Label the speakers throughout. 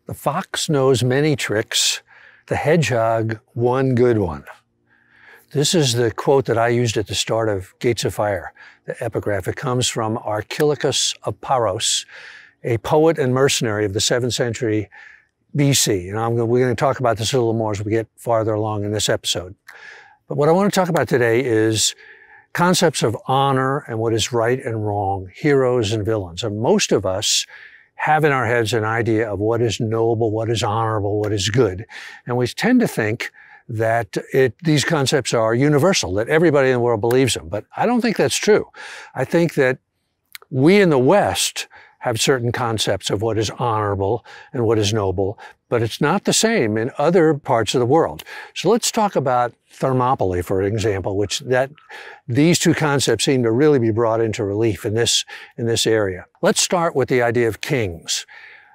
Speaker 1: The fox knows many tricks, the hedgehog one good one. This is the quote that I used at the start of Gates of Fire, the epigraph. It comes from Archilochus of Paros, a poet and mercenary of the 7th century BC. And we're going to talk about this a little more as we get farther along in this episode. But what I want to talk about today is concepts of honor and what is right and wrong, heroes and villains. And most of us have in our heads an idea of what is noble, what is honorable, what is good. And we tend to think that these concepts are universal, that everybody in the world believes them. But I don't think that's true. I think that we in the West have certain concepts of what is honorable and what is noble, but it's not the same in other parts of the world. So let's talk about Thermopylae, for example, these two concepts seem to really be brought into relief in this area. Let's start with the idea of kings.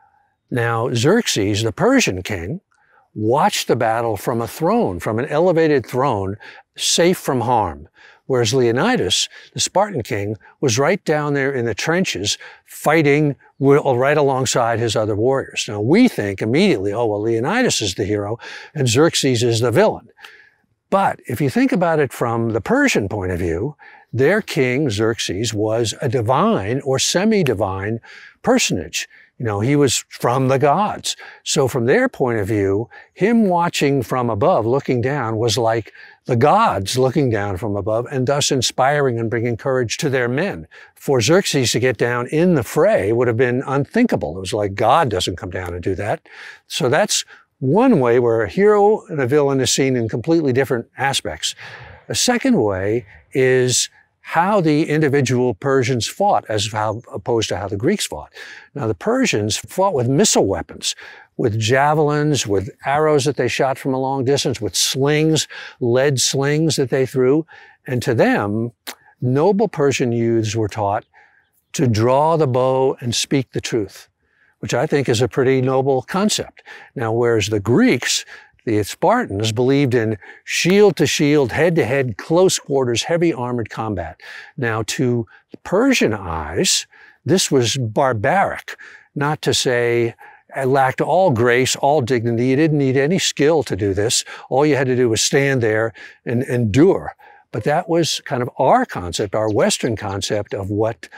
Speaker 1: Now, Xerxes, the Persian king, watched the battle from a throne, from an elevated throne, safe from harm. Whereas Leonidas, the Spartan king, was right down there in the trenches fighting right alongside his other warriors. Now we think immediately, oh, well, Leonidas is the hero and Xerxes is the villain. But if you think about it from the Persian point of view, their king, Xerxes, was a divine or semi-divine personage. You know, he was from the gods. So from their point of view, him watching from above, looking down, was like the gods looking down from above and thus inspiring and bringing courage to their men. For Xerxes to get down in the fray would have been unthinkable. It was like God doesn't come down and do that. So that's one way where a hero and a villain is seen in completely different aspects. A second way is how the individual Persians fought as opposed to how the Greeks fought. Now, the Persians fought with missile weapons, with javelins, with arrows that they shot from a long distance, with slings, lead slings that they threw. And to them, noble Persian youths were taught to draw the bow and speak the truth, which I think is a pretty noble concept. Now, whereas the Greeks, the Spartans, believed in shield-to-shield, head-to-head, close quarters, heavy armored combat. Now, to Persian eyes, this was barbaric, not to say it lacked all grace, all dignity. You didn't need any skill to do this. All you had to do was stand there and endure. But that was kind of our concept, our Western concept of what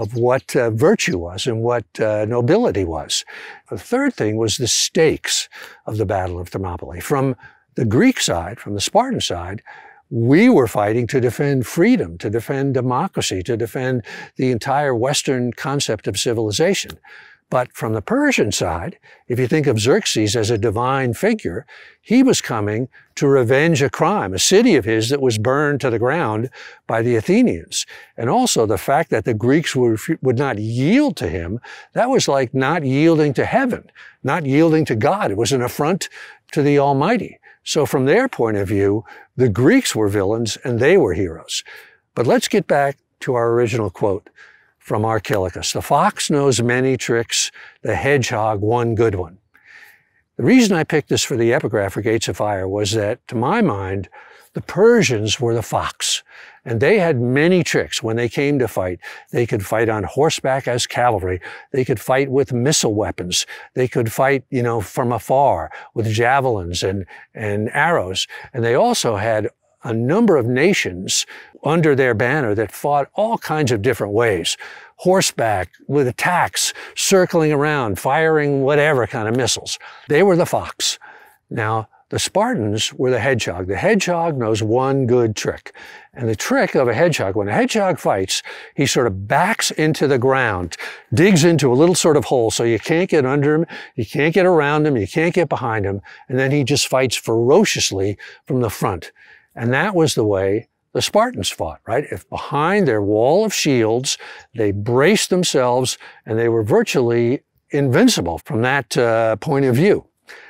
Speaker 1: virtue was and what nobility was. The third thing was the stakes of the Battle of Thermopylae. From the Greek side, from the Spartan side, we were fighting to defend freedom, to defend democracy, to defend the entire Western concept of civilization. But from the Persian side, if you think of Xerxes as a divine figure, he was coming to revenge a crime, a city of his that was burned to the ground by the Athenians. And also the fact that the Greeks would not yield to him, that was like not yielding to heaven, not yielding to God. It was an affront to the Almighty. So from their point of view, the Greeks were villains and they were heroes. But let's get back to our original quote from Archilochus. The fox knows many tricks, the hedgehog one good one. The reason I picked this for the epigraph for Gates of Fire was that, to my mind, the Persians were the fox, and they had many tricks when they came to fight. They could fight on horseback as cavalry. They could fight with missile weapons. They could fight, from afar with javelins and arrows. And they also had a number of nations under their banner that fought all kinds of different ways. Horseback, with attacks, circling around, firing whatever kind of missiles. They were the fox. Now, the Spartans were the hedgehog. The hedgehog knows one good trick. And the trick of a hedgehog, when a hedgehog fights, he sort of backs into the ground, digs into a little sort of hole so you can't get under him, you can't get around him, you can't get behind him, and then he just fights ferociously from the front. And that was the way the Spartans fought, right? If behind their wall of shields, they braced themselves and they were virtually invincible from that point of view.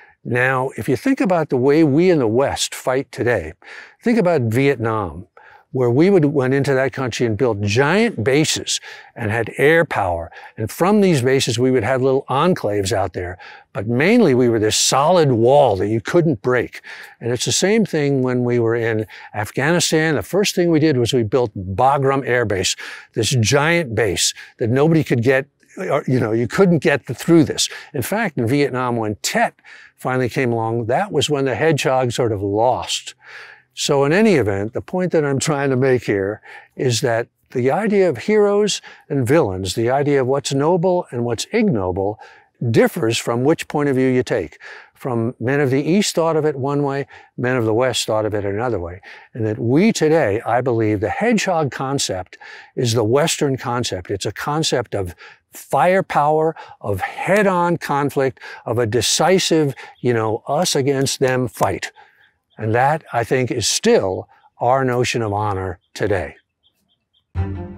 Speaker 1: Now, if you think about the way we in the West fight today, think about Vietnam, where we went into that country and built giant bases and had air power. And from these bases, we would have little enclaves out there. But mainly, we were this solid wall that you couldn't break. And it's the same thing when we were in Afghanistan. The first thing we did was we built Bagram Air Base, this giant base that nobody could get you couldn't get through this. In fact, in Vietnam, when Tet finally came along, that was when the hedgehog sort of lost. So in any event, the point that I'm trying to make here is that the idea of heroes and villains, the idea of what's noble and what's ignoble, differs from which point of view you take. From men of the East thought of it one way, men of the West thought of it another way. And that we today, I believe, the hedgehog concept is the Western concept. It's a concept of firepower, of head-on conflict, of a decisive, us against them fight. And that, I think, is still our notion of honor today.